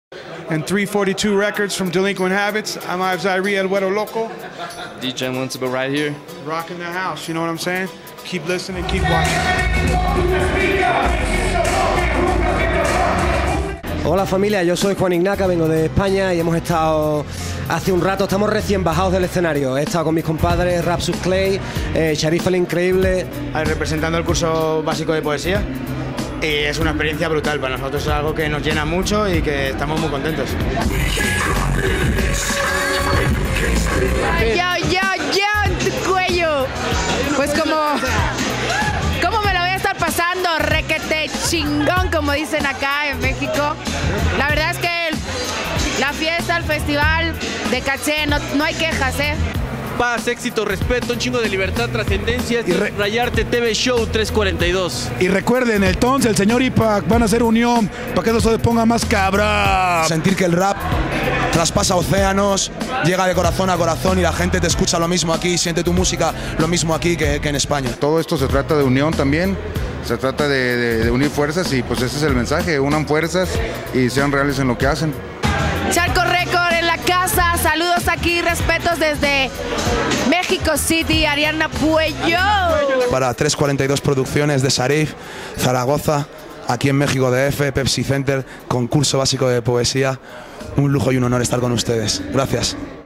And 342 Records from Delinquent Habits. I'm Ives Irie, El Güero Loco. DJ Municipal right here. Rocking the house, you know what I'm saying? Keep listening, keep watching. Hola familia, yo soy Juan Ignaca, vengo de España y hemos estado hace un rato, estamos recién bajados del escenario. He estado con mis compadres Rapsus Clay, Sharif el Increíble. Representando el curso básico de poesía. Y es una experiencia brutal, para nosotros es algo que nos llena mucho y que estamos muy contentos. En tu cuello. Pues ¿cómo me lo voy a estar pasando? Requete chingón, como dicen acá en México. La verdad es que la fiesta, el festival de Caché, no hay quejas, ¿eh? Paz, éxito, respeto, un chingo de libertad, trascendencia. Rayarte TV Show 342. Y recuerden, el Tons, el señor Ipac van a hacer unión para que eso se ponga más cabrón. Sentir que el rap traspasa océanos, llega de corazón a corazón y la gente te escucha lo mismo aquí, siente tu música lo mismo aquí que en España. Todo esto se trata de unión también, se trata de unir fuerzas y pues ese es el mensaje, unan fuerzas y sean reales en lo que hacen. Charco Record en la casa, saludos aquí, respetos desde México City, Ariana Puello. Para 342 Producciones de Sharif, Zaragoza, aquí en México DF, Pepsi Center, concurso básico de poesía. Un lujo y un honor estar con ustedes. Gracias.